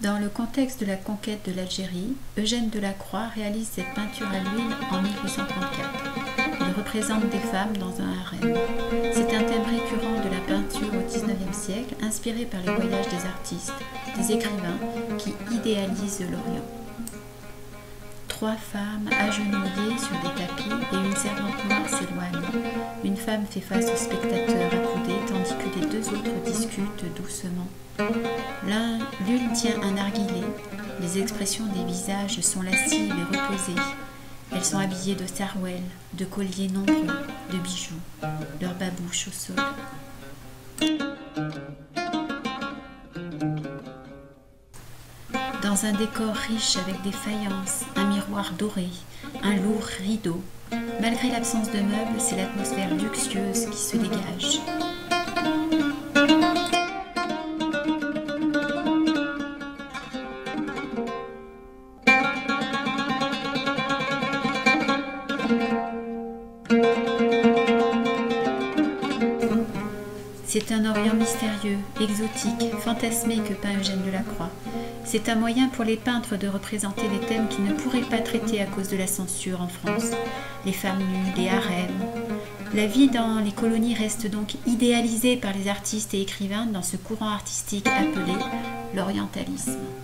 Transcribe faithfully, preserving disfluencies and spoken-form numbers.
Dans le contexte de la conquête de l'Algérie, Eugène Delacroix réalise cette peinture à l'huile en mille huit cent trente-quatre. Il représente des femmes dans un harem. C'est un thème récurrent de la peinture au dix-neuvième siècle, inspiré par les voyages des artistes, des écrivains qui idéalisent l'Orient. Trois femmes agenouillées sur des tapis et une servante noire s'éloignent. Une femme fait face au spectateur accoudé tandis que les deux autres discutent doucement. L'un, l'une tient un narguilé. Les expressions des visages sont lascives et reposées. Elles sont habillées de sarouels, de colliers nombreux, de bijoux, leurs babouches au sol. Dans un décor riche avec des faïences, un miroir doré, un lourd rideau, malgré l'absence de meubles, c'est l'atmosphère luxueuse qui se dégage. C'est un Orient mystérieux, exotique, fantasmé que peint Eugène Delacroix. C'est un moyen pour les peintres de représenter des thèmes qu'ils ne pourraient pas traiter à cause de la censure en France. Les femmes nues, les harems. La vie dans les colonies reste donc idéalisée par les artistes et écrivains dans ce courant artistique appelé l'orientalisme.